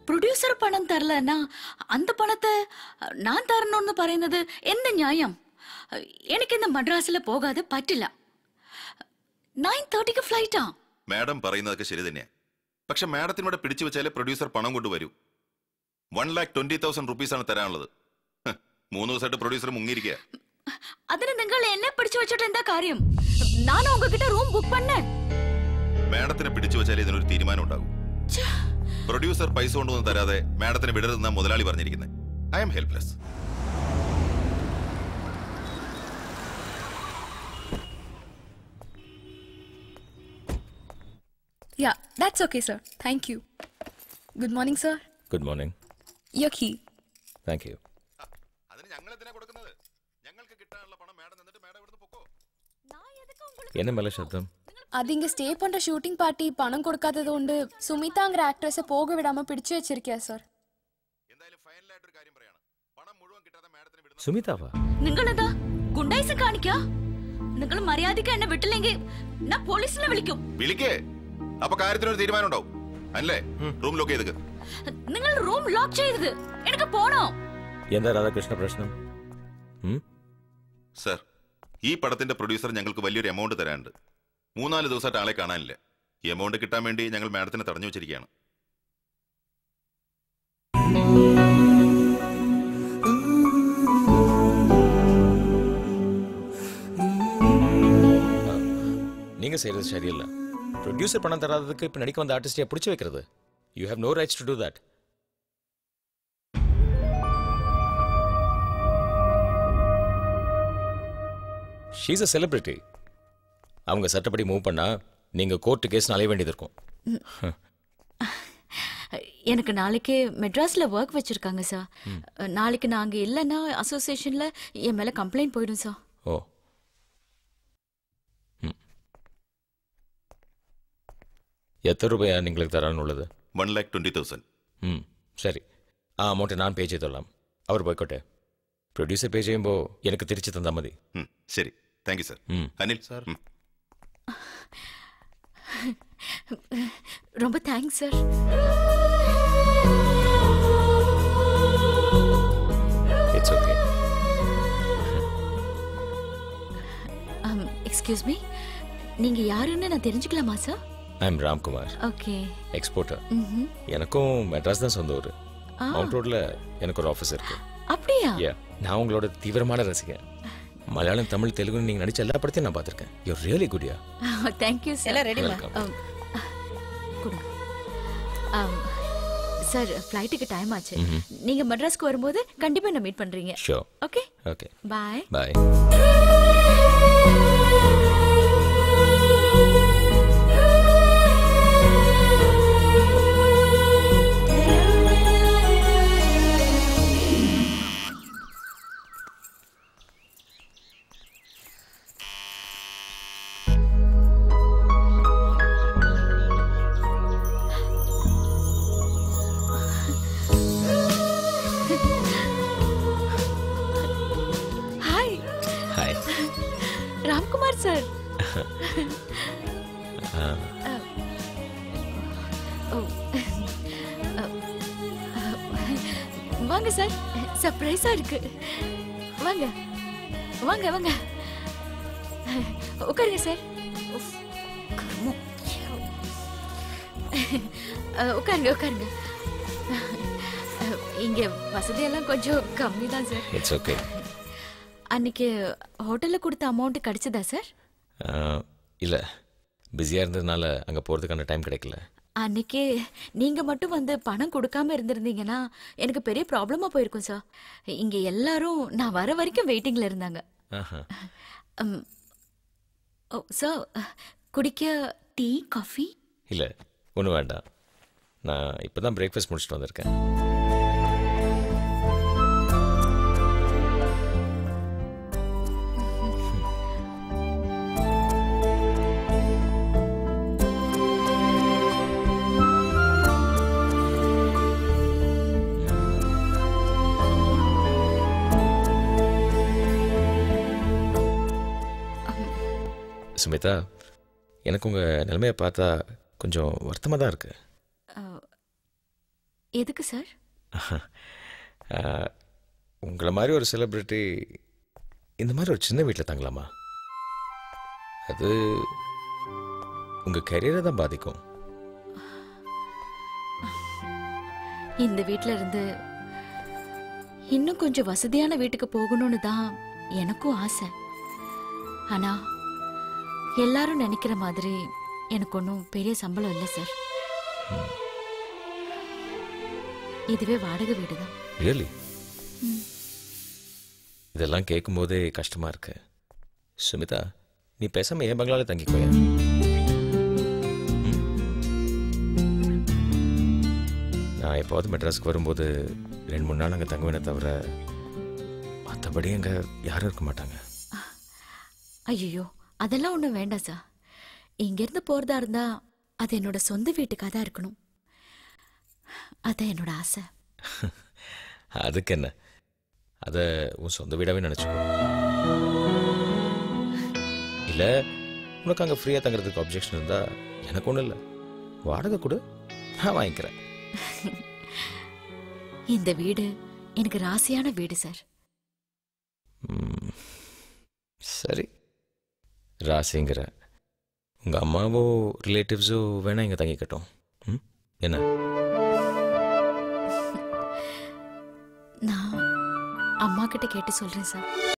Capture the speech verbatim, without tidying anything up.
Producer பணம் தரலன்னா அந்த பணத்தை நான் தரணும்னு പറയുന്നത് என்ன நியாயம்? எனக்கு இந்த മദ്രാസിൽ പോകാതെ പറ്റില്ല. നയൻ തേർട്ടിക്ക് ഫ്ലൈറ്റാ. മാഡം പറയുന്നതൊക്കെ ശരി തന്നെയാ. പക്ഷെ മാഡത്തിനോട് പിടിച്ചു വെച്ചാലേ പ്രൊഡ്യൂസർ പണം കൊണ്ടുവരൂ. One lakh twenty thousand rupees ആണ് തരാനുള്ളത്. മൂന്ന് ദിവസമായിട്ട് പ്രൊഡ്യൂസർ മുങ്ങിയിരിക്കുക. അതിന് നിങ്ങൾ എന്നെ പിടിച്ചു വെച്ചിട്ട് എന്താ കാര്യം? ഞാൻ ഉங்ககிட்ட റൂം ബുക്ക് பண்ணேன். മാഡത്തിനെ പിടിച്ചു വെച്ചാലേ ഇതിനൊരു തീരുമാനം ഉണ്ടാകും. പ്രൊഡ്യൂസർ പൈസ കൊണ്ടൊന്നും തരാതെ മാഡത്തിനെ വിടരുതെന്നാ മുതലാളി പറഞ്ഞിരിക്കുന്നത്. I am helpless. Yeah, that's okay, sir. Thank you. Good morning, sir. Good morning. Your key. Thank you. അതിന് ഞങ്ങൾ എന്തിനാ കൊടുക്കുന്നത്? ഞങ്ങൾക്ക് കിട്ടാനുള്ള പണം മാഡം തന്നിട്ട് മാഡം ഇവിടുന്ന് പൊക്കോ. என்ன மேல சத்தம்? அது இங்க ஸ்டே பண்ற ஷூட்டிங் பார்ட்டி பணம் கொடுக்காதது കൊണ്ട് சுமிதாங்கற ஆக்ட்ரஸை போக விடாம பிடிச்சு வச்சிருக்கியா சார்? എന്തായാലും ഫൈനൽ ആയിട്ട് ഒരു കാര്യം പറയാണ്. പണം മുഴുവൻ കിട്ടാതെ മാഡത്തിനെ വിടുന്ന സുമിതാവാ? നിങ്ങൾ എന്താ ഗുണ്ടായിസം കാണിക്കാ? നിങ്ങൾ മര്യാദയ്ക്ക് എന്നെ വിട്ടില്ലെങ്കിൽ ഞാൻ പോലീസിനെ വിളിക്കും. വിളിക്കേ. അപ്പൊ കാര്യത്തിനൊരു തീരുമാനം ഉണ്ടാവും. അല്ലേ? റൂം ലോക്ക് ചെയ്തേക്ക്. നിങ്ങൾ റൂം ലോക്ക് ചെയ്തത് എനിക്ക് പോണോ? എന്താ രാധാകൃഷ്ണ പ്രശ്നം? സർ, ഈ പടത്തിന്റെ പ്രൊഡ്യൂസർ ഞങ്ങൾക്ക് വലിയൊരു എമൗണ്ട് തരാനുണ്ട്. മൂന്നാല് ദിവസമായിട്ട് ആളെ കാണാനില്ല. ഈ എമൗണ്ട് കിട്ടാൻ വേണ്ടി ഞങ്ങൾ മാഡത്തിനെ തടഞ്ഞു വെച്ചിരിക്കുകയാണ്. நீங்க செய்யறது சரியில்ல. ப்ரொடியூசர் பணம் தராததுக்கு இப்ப நடிக்க வந்த ஆர்டிஸ்டை பிடிச்சு வைக்கிறது. You have no rights to do that. She is a celebrity. அவங்க சட்டப்படி மூவ் பண்ணா நீங்க கோர்ட் கேஸ் அலைய வேண்டியது இருக்கும். எனக்கு நாளைக்கு மெட்ராஸ்ல ஒர்க் வச்சிருக்காங்க சார். நாளைக்கு நாங்க இல்லைன்னா அசோசியேஷன்ல என் மேல கம்ப்ளைண்ட் போயிடும் சார். ஓ, எத்தனை ரூபாயா നിങ്ങൾക്ക് തരാനുള്ളത്? One lakh twenty thousand. ம் சரி, ആ അമൗണ്ട് ഞാൻ പേ ചെയ്തോളാം. അവർ പോയിക്കോട്ടെ. പ്രൊഡ്യൂസർ പേ ചെയ്യുമ്പോൾ എനിക്ക് തിരിച്ചു തന്നാൽ മതി. ശരി, thank you sir. Anil sir. ரொம்ப thanks sir. It's okay. Excuse me, நீங்க யாருன்னு நான் தெரிஞ்சுக்கலாமா sir? I am Ramkumar. Okay. Exporter. எனக்கும் மெட்ராஸ் தான் சொந்த ஊர். மவுண்ட் ரோட்ல எனக்கு ஒரு ஆஃபீஸ் இருக்கு. அப்படியா? யா, நான் உங்களோட தீவிரமான ரசிகன். மலையாளம், தமிழ், தெலுங்கு நீங்க நடிச்ச எல்லா படத்தையும் நான் பார்த்திருக்கேன். You are really good. Yeah, thank you sir. எல்லாம் ரெடி மா. சார், ஃப்ளைட்டுக்கு டைம் ஆச்சு. நீங்க மெட்ராஸ்க்கு வரும்போது கண்டிப்பா என்ன மீட் பண்றீங்க. Sure. Okay okay. Bye bye. Ramkumar sir. வாங்க சார், சர்ப்ரைஸா இருக்கு. வாங்க வாங்க வாங்க, உட்காருங்க சார். உட்காருங்க உட்காருங்க. இங்க வசதியெல்லாம் கொஞ்சம் கம்மி தான் சார். It's okay. அன்னைக்கு ஹோட்டல்ல கொடுத்த அமௌண்ட் கிடைச்சதா சார்? இல்ல, பிஸியா இருந்ததுனால அங்க போறதுக்கான டைம் கிடைக்கல. அன்னைக்கு நீங்க மட்டும் வந்து பணம் கொடுக்காம இருந்திருந்தீங்கன்னா எனக்கு பெரிய ப்ராப்ளமா போயிருக்கும் சார். இங்க எல்லாரும் நான் வர வரைக்கும் வெயிட்டிங்ல இருந்தாங்க. சார், குடிக்க டீ காஃபி? இல்ல, ஒன்றும் வேண்டாம். நான் இப்பதான் பிரேக்ஃபாஸ்ட் முடிச்சுட்டு வந்திருக்கேன். சுமிதா, எனக்கு உங்கள் நிலைமையை பார்த்தா கொஞ்சம் வருத்தமாக தான் இருக்கு. எதுக்கு சார்? உங்களை மாதிரி ஒரு செலிப்ரிட்டி இந்த மாதிரி ஒரு சின்ன வீட்டில் தங்கலாமா? அது உங்கள் கரியரை தான் பாதிக்கும். இந்த வீட்டில் இருந்து இன்னும் கொஞ்சம் வசதியான வீட்டுக்கு போகணும்னு தான் எனக்கும் ஆசை. ஆனா எல்லாரும் நினைக்கிற மாதிரி எனக்கு ஒன்றும் பெரிய சம்பளம் இல்லை சார். இதுவே வாடகை வீடு தான். ரியலி? இதெல்லாம் கேட்கும்போதே கஷ்டமா இருக்கு. சுமிதா, நீ பேசாம என் பங்களால தங்கிக்கோயா. நான் எப்போது மெட்ராஸுக்கு வரும்போது ரெண்டு மூணு நாள் அங்கே தங்குவேனே தவிர மற்றபடி அங்கே யாரும் இருக்க மாட்டாங்க. ஐயோ, அதெல்லாம் ஒன்றும் வேண்டாம் சார். இங்கேருந்து போகிறதா இருந்தா அது என்னோட சொந்த வீட்டுக்காக தான் இருக்கணும். அதான் என்னோட ஆசை. அதுக்கு என்ன, அதை உன் சொந்த வீடாகவே நினச்சிக்கோ. இல்லை உனக்கு அங்கே ஃப்ரீயாக தங்குறதுக்கு அப்ஜெக்ஷன் இருந்தால் எனக்கு ஒன்றும் இல்லை, வாடகை கொடு, நான் வாங்கிக்கிறேன். இந்த வீடு எனக்கு ராசியான வீடு சார். சரி, ராசிங்கிற உங்கள் அம்மாவோ ரிலேட்டிவ்ஸோ வேணா இங்கே தங்கிக்கட்டும். ம், என்ன? நான் அம்மா கிட்ட கேட்டு சொல்றேன் சார்.